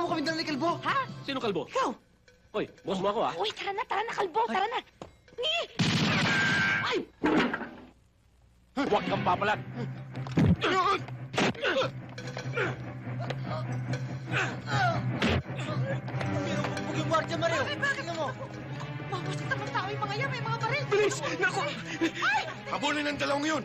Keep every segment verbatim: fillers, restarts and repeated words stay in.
kami dala ni Kalbo. Ha? Sino kalbo? Ikaw? Hoy, boss mo ako ah. Uy, tara na, tara na, Kalbo, tara na. Ni! Ay! Huwag kang papalag. Huwag yung gwardiya, Mario. Bakit, bakit? Tingnan mo. Mamasok naman tao yung mga yan, may mga baril. Bilis! Naku! Ay! Habulin ang dalawang yun!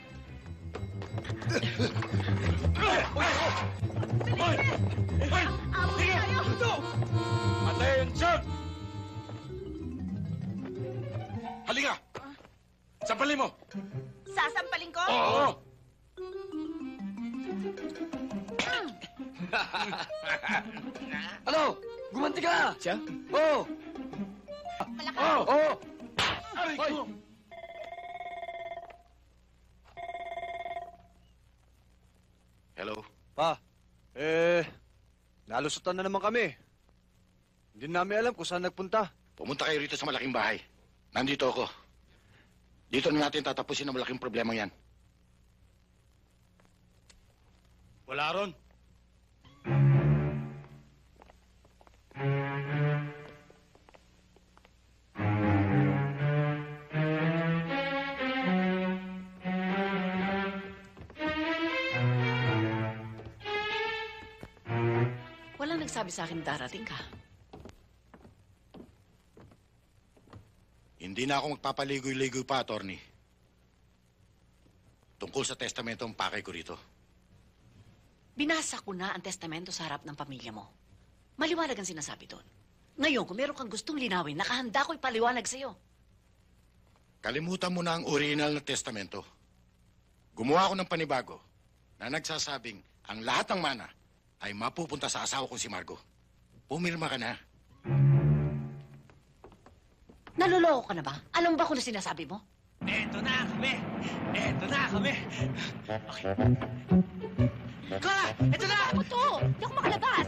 Away tayo! Attention! Halika! Sampalin mo! Sasampalin ko? Oo! Ano? Gumanti ka! Siya? Oo! Malakas. Oo! Oo! Aray ko! Hello? Pa, eh, nalusutan na naman kami. Hindi namin alam kung saan nagpunta. Pumunta kayo rito sa malaking bahay. Nandito ako. Dito na natin tatapusin ang malaking problema yan. Wala ron. Walang nagsabi sa akin darating ka. Hindi na ako magpapaligoy-ligoy pa, attorney. Tungkol sa testamentong pakay ko rito. Binasa ko na ang testamento sa harap ng pamilya mo. Maliwanag ang sinasabi doon. Ngayon, kung meron kang gustong linawin, nakahanda ko ipaliwanag sa'yo. Kalimutan mo na ang original na testamento. Gumawa ako ng panibago na nagsasabing ang lahat ng mana ay mapupunta sa asawa ko si Margo. Pumirma ka na. Naloloko ka na ba? Alam ba kung ano sinasabi mo? Eto na kami! Eto na kami! Okay. Clara! Eto na! Ano to? Hindi ako makalabas!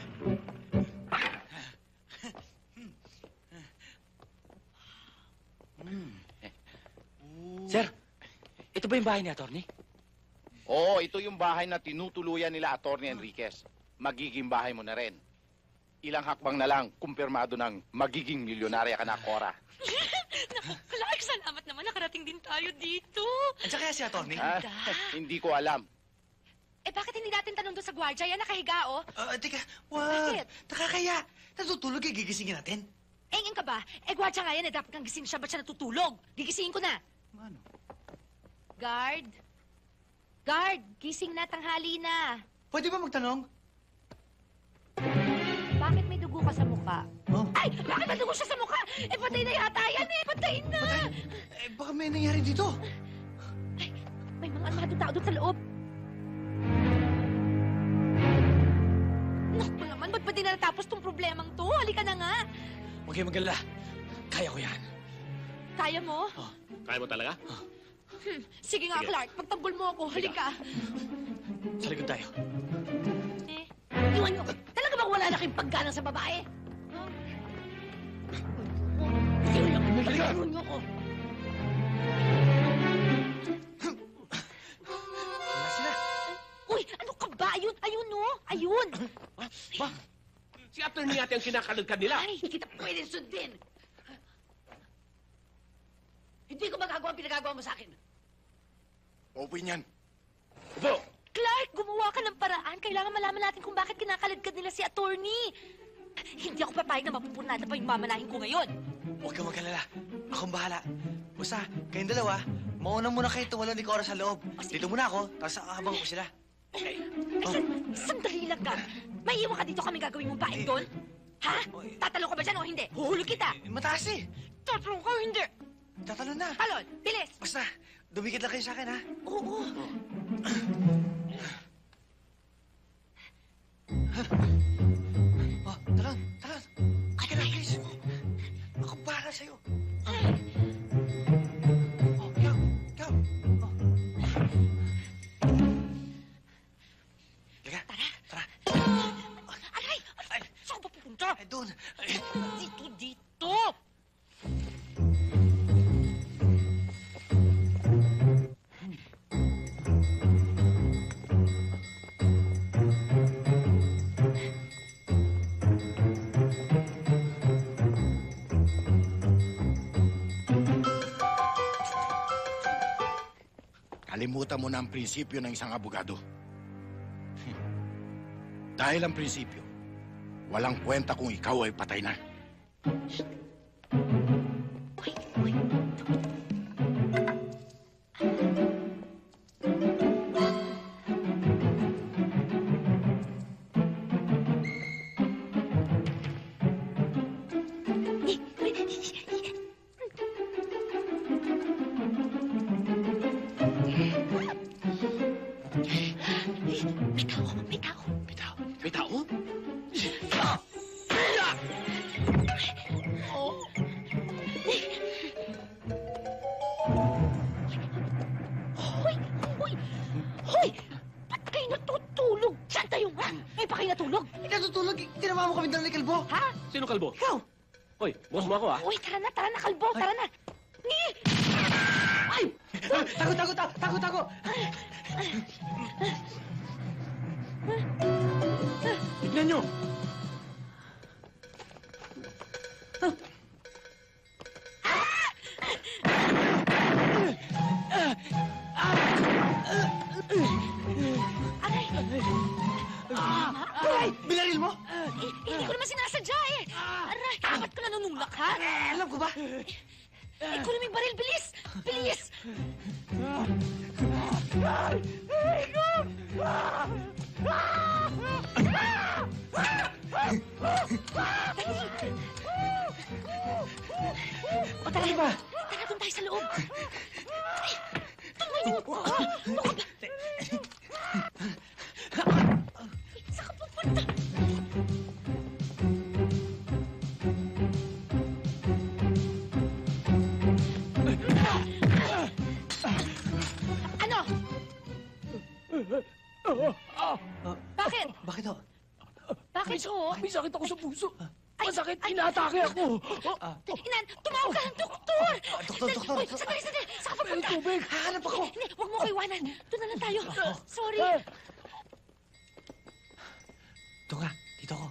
Sir, ito ba yung bahay ni attorney? Oo, ito yung bahay na tinutuluyan nila Atty. Enriquez. Magiging bahay mo na rin. Ilang hakbang na lang, kumpirmado ng magiging milyonarya ka na, Cora. Naku, Clark, salamat naman nakarating din tayo dito. Andiyan kaya si attorney? Ah, hindi ko alam. Eh, bakit hindi natin tanong doon sa gwardiya? Yan, nakahiga, oh. Ah, teka, wag. Bakit? Nakakaya. Natutulog eh, gigisingin natin. Engeng ka ba? Eh, gwardiya nga yan, eh, dapat kang gising siya. Ba't siya natutulog? Gigisingin ko na. Ano? Guard? Guard, gising na, tanghali na. Pwede ba magtanong? Bakit may dugo ka sa mukha? Oh? Ay! Bakit may dugo siya sa mukha? Eh, patay na yata yan eh! Patay na! Eh, baka may nangyari dito. Ay, may mga armadong tao doon sa loob. Naku naman, ba't ba di na natapos tong problemang to? Halika na nga. Huwag kayong mag-alala. Kaya ko yan. Kaya mo? Kaya mo talaga? Hmm. Sige nga, Sige. Clark. Pagtanggol mo ako. Halika. Sa likod tayo. Eh, iwan niyo. Talaga bang wala na kayong paggalang sa babae? Huh? Iwan niyo. Halika. Iwan niyo ako. Wala sila. Uy, ano ka ba? Ayun, ayun, no? Ayun. Ah, ba? Si attorney yata ang kinakalagkan nila. Ay, hindi kita pwede sundin. Hindi ko magagawa ang pinagagawa mo sa akin. Open yan. Upo! Clark, gumawa ka ng paraan. Kailangan malaman natin kung bakit kinakaladkad nila si attorney. Hindi ako papayag na mapupunada pa yung mamanahin ko ngayon. Huwag kang mag-alala. Akong bahala. Basta, kayong dalawa, mauna muna kayo tumalo ni Cora sa loob. Dito muna ako, tapos aabang ko sila. Ay, san, sandali lang ka. May iwan ka dito kami gagawin mong baik doon? Ha? Tatalon ka ba dyan o hindi? Huhulog kita. Eh, mataas eh. Tatalon ka o hindi? Tatalon na. Talon, bilis. Basta, dumikit lang kayo sa akin, ha? Oo. Oh, talon, talon. Ay, ka na, please. Ako bahala sa'yo. Oh, ikaw, ikaw. Oh. Liga, Tara. tara. Aray! Ay, saan ka ba pupunta? Ay, doon. Dito, dito. kalimutan mo na ang prinsipyo ng isang abogado. Dahil ang prinsipyo, walang kwenta kung ikaw ay patay na. Uy, uy. May tao, may tao. May tao? May tao? Hoy! Hoy! Hoy! Ba't kayo natutulog? Diyan tayo, ha? May pa kayo natulog? Natutulog, tinawa mo kami dala ni Kalbo. Ha? Sino kalbo? Ikaw! Hoy, boss mo ako ah. Uy, tara na, tara na, kalbo, tara na. Eh! Ay! Tago, tago, tago, tago, tago! Tignan nyo! Aray! Aray! Binaril mo? Eh, hindi ko naman sinasadya eh. Aray, bakit ko nanunulak, ha? Eh, alam ko ba? Eh, kunin mo yung baril, bilis! Bilis! O, tara. ba? Tara, doon tayo sa loob. Ay, tumayo ka. Ano ka ba? Saan ka pupunta? Ano? Bakit? Bakit ho? Bakit ho? May sakit ako sa puso. Ay, Masakit, ay, inaatake ako. Inan, tumawag ka ng doktor! doktor, doktor, Uy, doktor. sandali, sandali! Saan ka papunta? tubig. Hahanap ako. Hindi, huwag mo ko iwanan. Doon na lang tayo. Sorry. Ito nga, dito ako.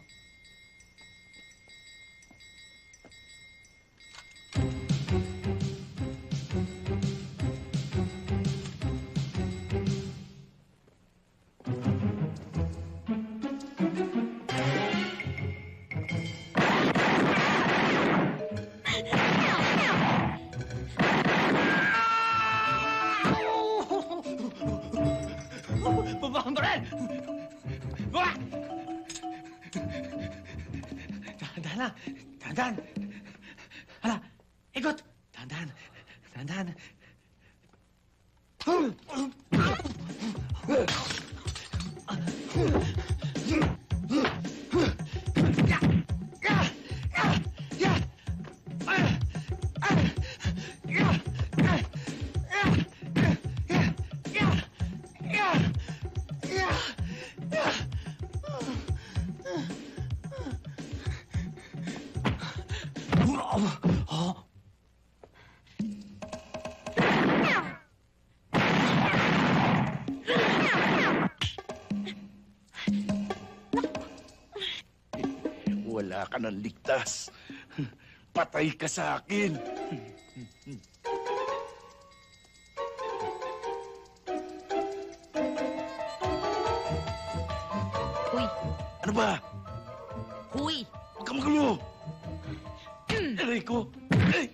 Baba ang baril! Baba! Dahan-dahan lang. Dahan-dahan. Hala, ikot. Dahan-dahan. Dahan-dahan. Wala ka ng ligtas. Patay ka sa akin. Huy, Ano ba? huy. Huwag ka magulo. Aray ko. Ay!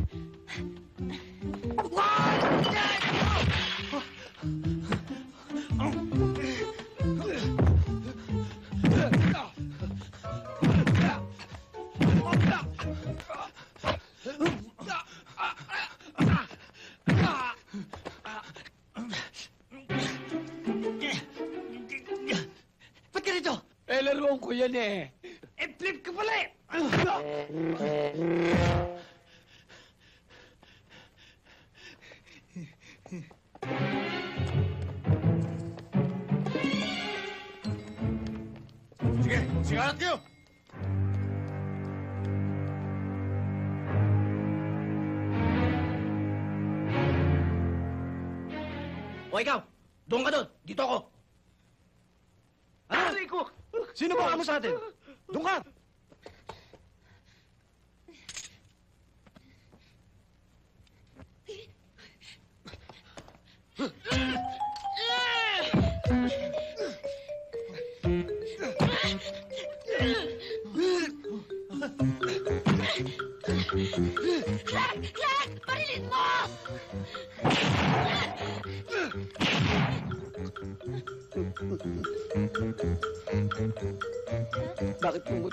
Ba't ka rito? Eh, laruan ko yan eh. Eh, flip ka pala eh! Sige, sigarat kayo! O ikaw, doon ka doon. Dito ako. Aray ko! Sino ba kamo sa atin? Doon ka!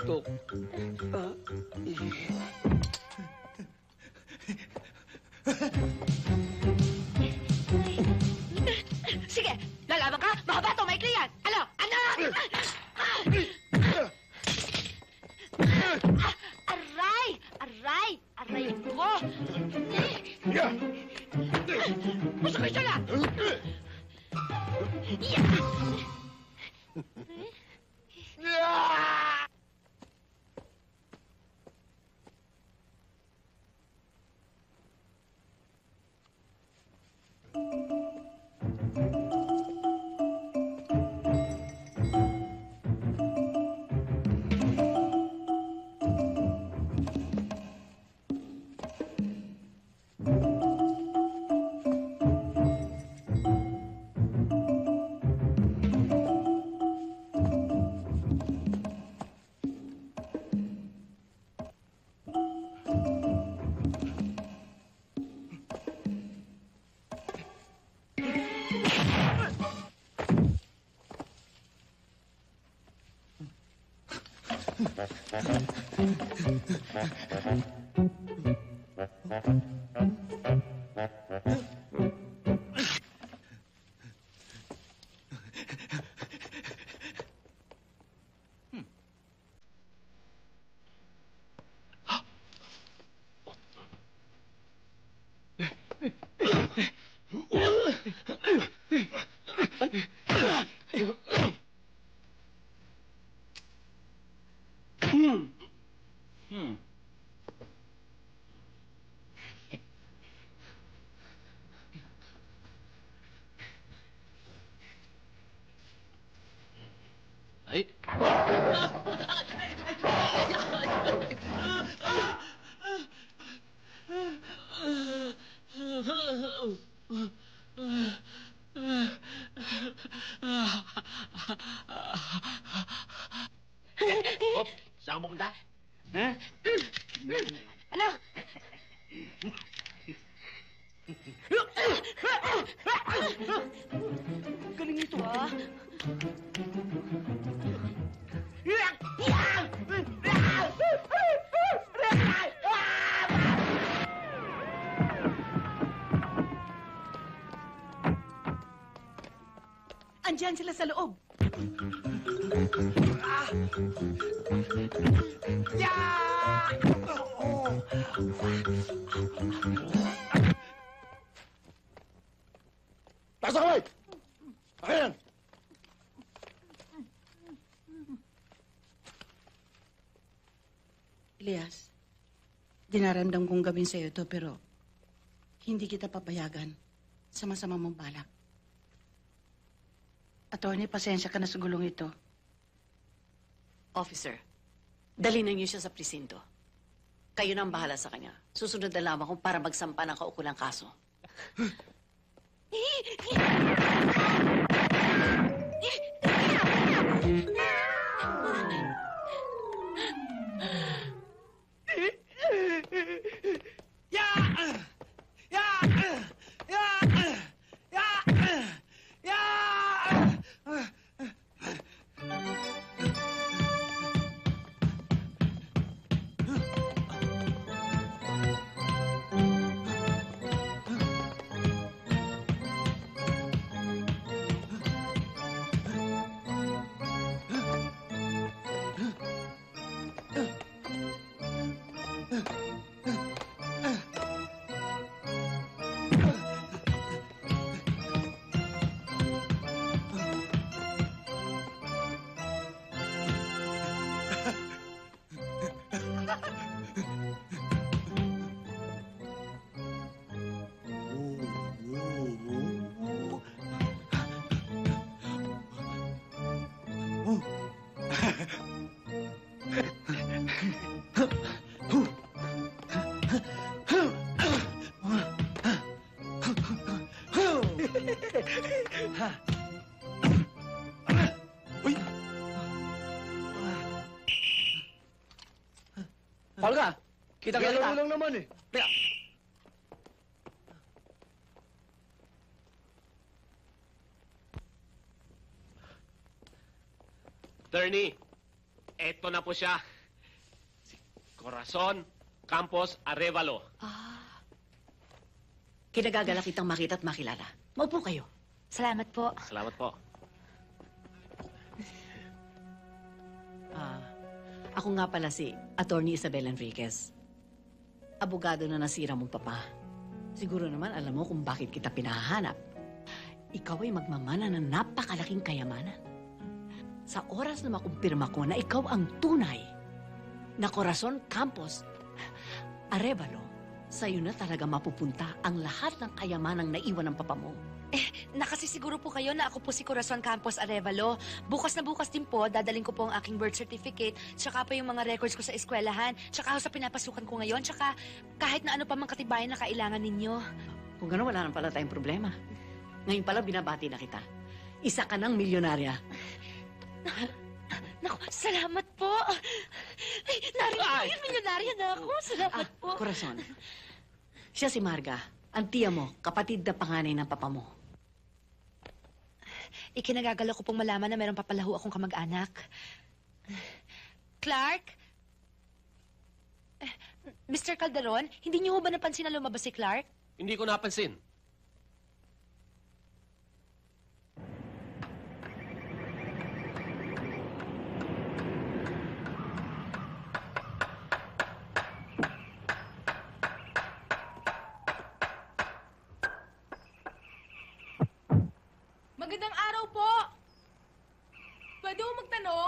antok. Ah, Sige, lalaban ka? Mahaba to, maikli yan! Ano? Ano? Ah, aray! Aray! Aray ko! Puso ko siya na! Ay! Hop! Saan mo punta? Ha? Ano? Galing ito, ah. Andiyan sila sa loob. Taas ang kamay! Akin! Elias, dinaramdam kong gawin sa'yo ito pero hindi kita papayagan sa masama mong balak. Attorney, pasensya ka na sa gulong ito. Officer, dali na niyo siya sa presinto. Kayo na ang bahala sa kanya. Susunod na lamang kung para magsampa ng kaukulang kaso. Olga! Kita-kita Galaw kita! mo lang naman eh. Teka! Attorney, eto na po siya. Corazon Campos Arevalo. Ah. Kinagagala kitang makita at makilala. Maupo kayo. Salamat po. Salamat po. Ah, ako nga pala si Attorney Isabel Enriquez. Abogado na nasira mong papa. Siguro naman alam mo kung bakit kita pinahahanap. Ikaw ay magmamana ng napakalaking kayamanan. Sa oras na makumpirma ko na ikaw ang tunay na Corazon Campos Arevalo, sa'yo na talaga mapupunta ang lahat ng kayamanang naiwan ng papa mo. Nakasisiguro po kayo na ako po si Corazon Campos Arevalo. Bukas na bukas din po, dadaling ko po ang aking birth certificate, tsaka pa yung mga records ko sa eskwelahan, tsaka sa pinapasukan ko ngayon, tsaka kahit na ano pa mang katibayan na kailangan ninyo. Kung gano'n, wala nang pala tayong problema. Ngayon pala, binabati na kita. Isa ka ng milyonarya. Naku, salamat po. Ay, narinig ko yun, milyonarya na ako. Salamat Ah, po. Corazon. Siya si Marga, ang tiya mo, kapatid na panganay ng papa mo. Ikinagagala ko pong malaman na meron papalaho akong kamag-anak. Clark? Eh, Mister Calderon, hindi niyo ho ba napansin na lumabas si Clark? Hindi ko napansin. Magandang araw po! Pwede mo magtanong?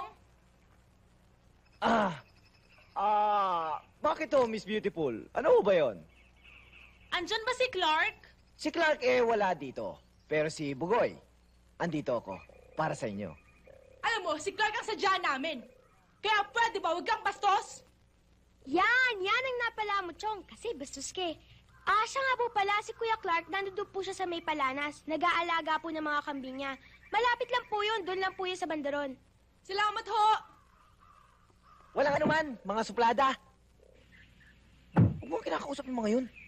Ah, ah, bakit to, Miss Beautiful? Ano ba yon? Andyan ba si Clark? Si Clark eh wala dito. Pero si Bugoy, andito ako. Para sa inyo. Alam mo, si Clark ang sadya namin. Kaya pwede ba, huwag kang bastos? Yan, yan ang napala mo, Chong. Kasi bastos ka eh. Ah, siya nga po pala, si Kuya Clark, nandun po siya sa may palanas. Nag-aalaga po ng mga kambing niya. Malapit lang po yun, doon lang po yun sa bandaron. Salamat ho! Walang anuman, mga suplada. Huwag mo kinakausap ng mga yun.